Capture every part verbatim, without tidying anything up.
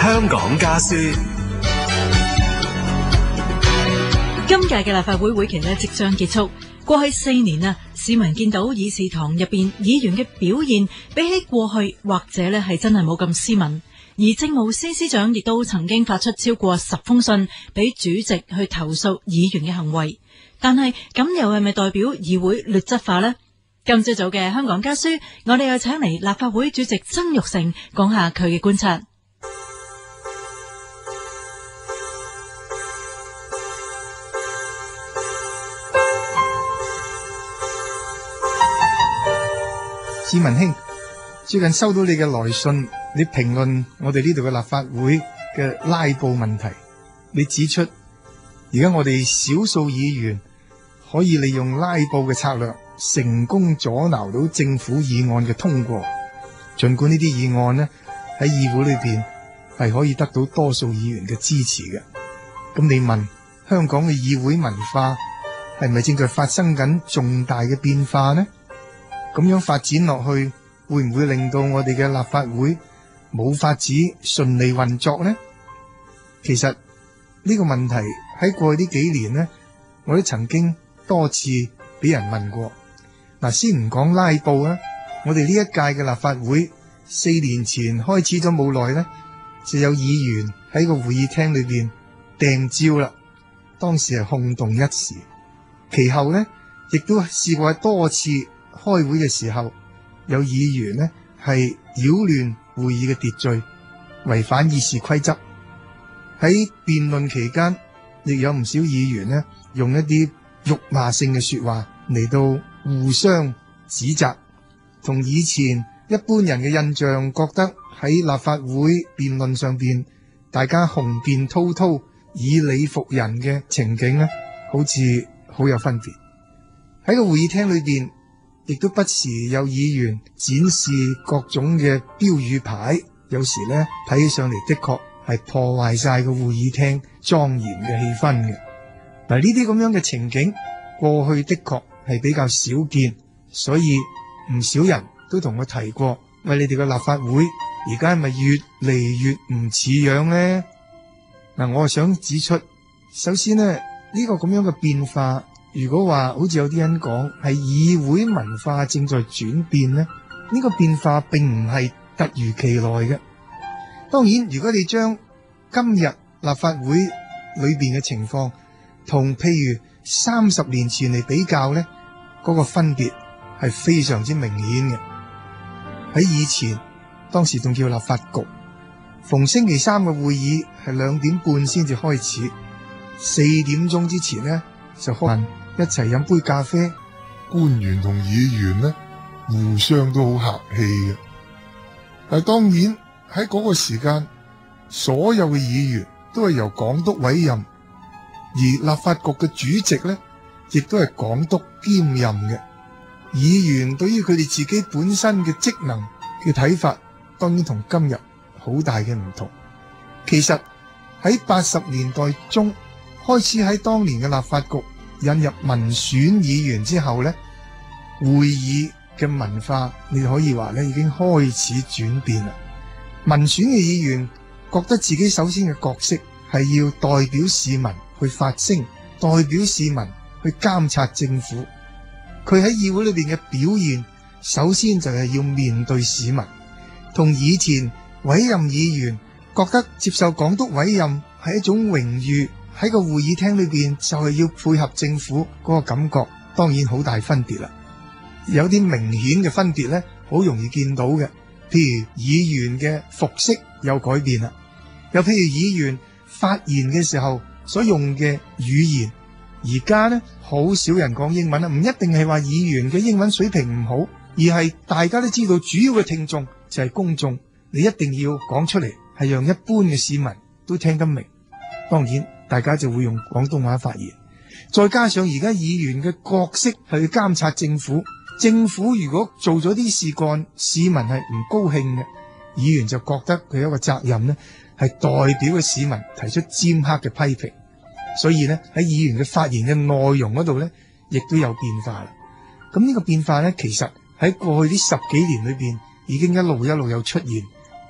香港家書。 今屆嘅立法會會期呢即將結束，過去四年啊，市民見到議事堂入邊議員嘅表現，比起過去或者呢係真係冇咁斯文。而政務司司長亦都曾經發出超過十封信俾主席去投訴議員嘅行為，但係咁又係咪代表議會劣質化呢？今朝早嘅香港家書，我哋又請嚟立法會主席曾鈺成講下佢嘅觀察。 市民兄，最近收到你嘅來信，你評論我哋呢度嘅立法會嘅拉布問題。你指出，而家我哋少數議員可以利用拉布嘅策略，成功阻撓到政府議案嘅通過。盡管呢啲議案呢喺議會裏邊係可以得到多數議員嘅支持嘅。咁你問，香港嘅議會文化係咪正在發生緊重大嘅變化呢？咁樣發展落去，會唔會令到我哋嘅立法會冇法子順利運作呢？其實呢個問題喺過去呢幾年呢，我都曾經多次俾人問過。嗱，先唔講拉布啦，我哋呢一屆嘅立法會四年前開始咗冇耐呢，就有議員喺個會議廳裏邊掟蕉啦，當時係轟動一時。其後呢，亦都試過喺多次開會嘅時候，有議員呢係擾亂會議嘅秩序，違反議事規則。喺辯論期間，亦有唔少議員呢用一啲辱罵性嘅說話嚟到互相指責，同以前一般人嘅印象覺得喺立法會辯論上邊大家雄辯滔滔、以理服人嘅情景呢，好似好有分別。喺個會議廳裏邊，亦都不時有議員展示各種嘅標語牌，有時呢睇起上嚟的確係破壞晒個會議廳莊嚴嘅氣氛嘅。嗱，呢啲咁樣嘅情景過去的確係比較少見，所以唔少人都同我提過，喂，你哋嘅立法會而家係咪越嚟越唔似樣呢？嗱，我想指出，首先呢，呢個咁樣嘅變化，如果話好似有啲人講係議會文化正在轉變呢，呢個變化並唔係突如其來嘅。當然，如果你將今日立法會裏邊嘅情況同譬如三十年前嚟比較呢，嗰個分別係非常之明顯嘅。喺以前，當時仲叫立法局，逢星期三嘅會議係兩點半先至開始，四點鐘之前呢就開一齊飲杯咖啡。 官員同議員呢互相都好客氣嘅，但係當然喺嗰個時間，所有嘅議員都係由港督委任，而立法局嘅主席呢亦都係港督兼任嘅。議員對於佢哋自己本身嘅職能嘅睇法，當然同今日好大嘅唔同。其實喺八十年代中開始，喺當年嘅立法局引入民選議員之後呢，會議嘅文化你可以話呢已經開始轉變啦。民選嘅議員覺得自己首先嘅角色係要代表市民去發聲，代表市民去監察政府。佢喺議會裏邊嘅表現，首先就係要面對市民，同以前委任議員覺得接受港督委任係一種榮譽，喺個會議廳裏邊就係要配合政府嗰個感覺，當然好大分別啦。有啲明顯嘅分別呢，好容易見到嘅，譬如議員嘅服飾有改變啦，又譬如議員發言嘅時候所用嘅語言，而家呢好少人講英文啦，唔一定係話議員嘅英文水平唔好，而係大家都知道主要嘅聽眾就係公眾，你一定要講出嚟，係讓一般嘅市民都聽得明。當然大家就會用廣東話發言，再加上而家議員嘅角色係去監察政府，政府如果做咗啲事幹，市民係唔高興嘅，議員就覺得佢有一個責任呢，係代表嘅市民提出尖刻嘅批評。所以呢，喺議員嘅發言嘅內容嗰度呢，亦都有變化啦。咁呢個變化呢，其實喺過去呢十幾年裏邊已經一路一路有出現。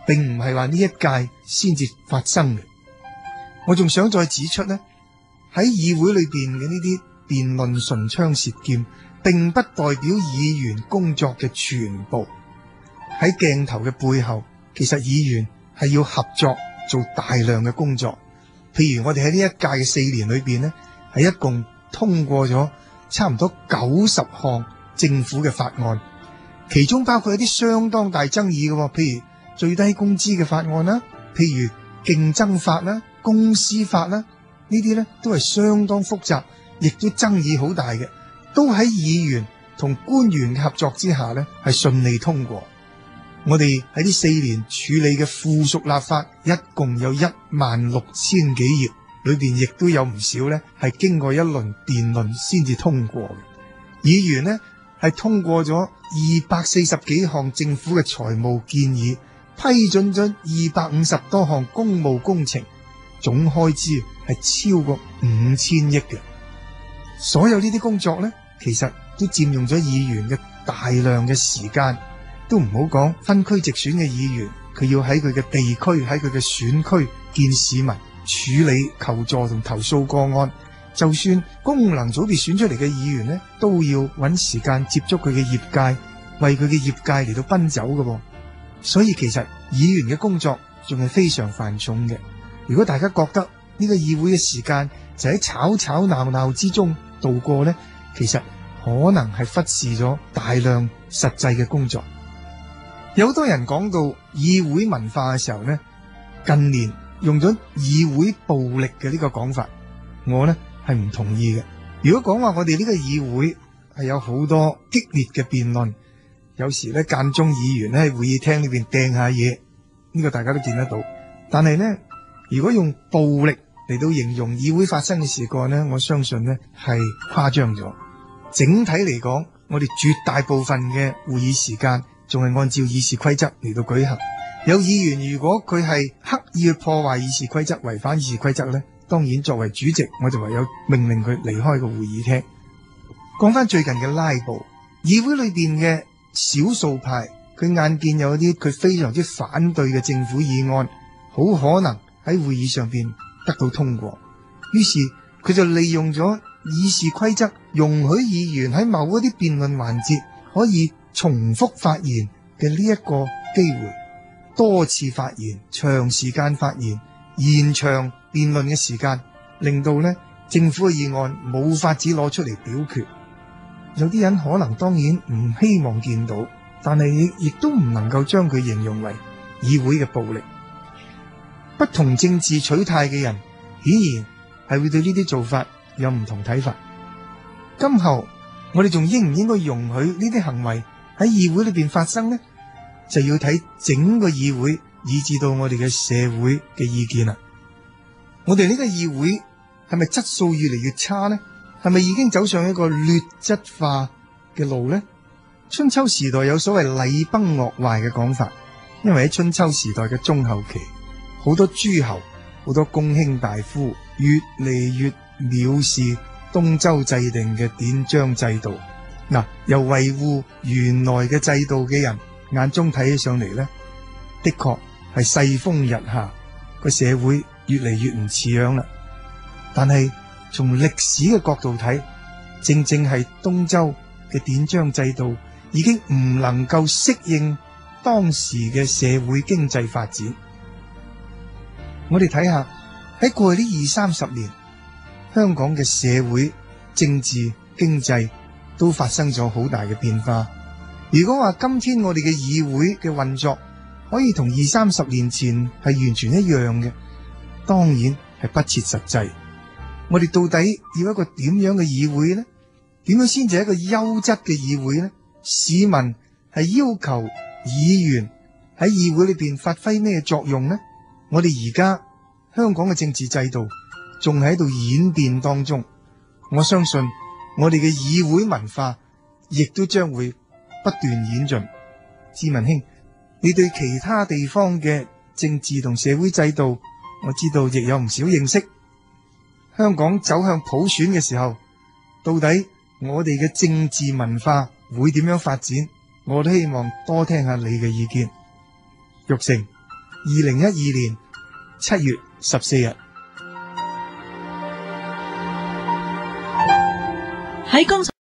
並唔係話呢一屆先至發生嘅。我仲想再指出呢，喺議會裏邊嘅呢啲辯論唇槍舌劍，並不代表議員工作嘅全部。喺鏡頭嘅背後，其實議員係要合作做大量嘅工作。譬如我哋喺呢一屆嘅四年裏邊呢，係一共通過咗差唔多九十項政府嘅法案，其中包括一啲相當大爭議嘅，譬如最低工資嘅法案啦，譬如競爭法啦、公司法啦，呢啲呢都係相當複雜，亦都爭議好大嘅，都喺議員同官員嘅合作之下呢係順利通過。我哋喺呢四年處理嘅附屬立法一共有一萬六千幾頁，裏邊亦都有唔少呢係經過一輪辯論先至通過嘅。議員呢係通過咗二百四十幾項政府嘅財務建議，批准咗二百五十多項公務工程，總開支係超過五千億嘅。所有呢啲工作呢，其實都佔用咗議員嘅大量嘅時間。都唔好講分區直選嘅議員，佢要喺佢嘅地區、喺佢嘅選區見市民，處理求助同投訴個案。就算功能組別選出嚟嘅議員呢，都要揾時間接觸佢嘅業界，為佢嘅業界嚟到奔走嘅噃。所以其實議員嘅工作仲係非常繁重嘅。如果大家覺得呢個議會嘅時間就喺吵吵鬧鬧之中度過呢，其實可能係忽視咗大量實際嘅工作。有好多人講到議會文化嘅時候呢，近年用咗議會暴力嘅呢個講法，我呢係唔同意嘅。如果講話我哋呢個議會係有好多激烈嘅辯論，有時呢間中議員呢喺會議廳裏邊掟下嘢，呢個大家都見得到。但係呢，如果用暴力嚟到形容議會發生嘅事幹呢，我相信呢係誇張咗。整體嚟講，我哋絕大部分嘅會議時間仲係按照議事規則嚟到舉行。有議員如果佢係刻意去破壞議事規則、違反議事規則呢，當然作為主席，我就唯有命令佢離開個會議廳。講翻最近嘅拉布，議會裏邊嘅少數派，佢眼見有一啲佢非常之反對嘅政府議案，好可能喺會議上邊得到通過，於是佢就利用咗議事規則，容許議員喺某一啲辯論環節可以重複發言嘅呢一個機會，多次發言、長時間發言、延長辯論嘅時間，令到呢政府嘅議案冇法子攞出嚟表決。有啲人可能當然唔希望見到，但係亦都唔能夠將佢形容為議會嘅暴力。不同政治取態嘅人，顯然係會對呢啲做法有唔同睇法。今後我哋仲應唔應該容許呢啲行為喺議會裏邊發生呢？就要睇整個議會，以至到我哋嘅社會嘅意見啦。我哋呢個議會係咪質素越嚟越差呢？係咪已經走上一個劣質化嘅路呢？春秋時代有所謂禮崩樂壞嘅講法，因為喺春秋時代嘅中後期，好多諸侯、好多公卿大夫越嚟越藐視東周制定嘅典章制度。嗱，由維護原來嘅制度嘅人眼中睇起上嚟呢，的確係世風日下，個社會越嚟越唔似樣啦。但係從歷史嘅角度睇，正正係東周嘅典章制度已經唔能夠適應當時嘅社會經濟發展。我哋睇下喺過去呢二三十年，香港嘅社會、政治、經濟都發生咗好大嘅變化。如果話今天我哋嘅議會嘅運作可以同二三十年前係完全一樣嘅，當然係不切實際。我哋到底要一個點樣嘅議會呢？點樣先至係一個優質嘅議會呢？市民係要求議員喺議會裏邊發揮咩作用呢？我哋而家香港嘅政治制度仲喺度演變當中，我相信我哋嘅議會文化亦都將會不斷演進。志文兄，你對其他地方嘅政治同社會制度，我知道亦有唔少認識。香港走向普選嘅時候，到底我哋嘅政治文化會點樣發展？我都希望多聽下你嘅意見。玉成， 二零一二年七月十四日。 喺剛才